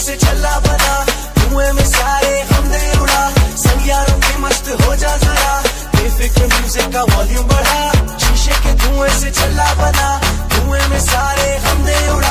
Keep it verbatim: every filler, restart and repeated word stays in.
से छल्ला बना, धुएं में सारे हम दे उड़ा, संग यारों के मस्त हो जा जरा, बेफिक्र म्यूजिक का वॉल्यूम बढ़ा, शीशे के धुएं से छल्ला बना, धुएं में सारे हम दे उड़ा।